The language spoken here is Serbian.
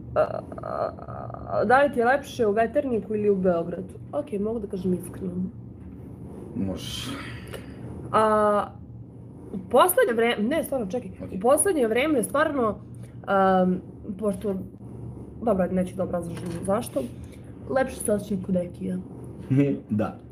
Da li ti je lepše u Veterniku ili u Beogradu? Ok, mogu da kažem iskreno. Može. U poslednje vreme, ne, stvarno, čekaj, u poslednje vreme stvarno, pošto, dobro, neću da obrazložim zašto, lepše se osjećam kod Ekija. Da.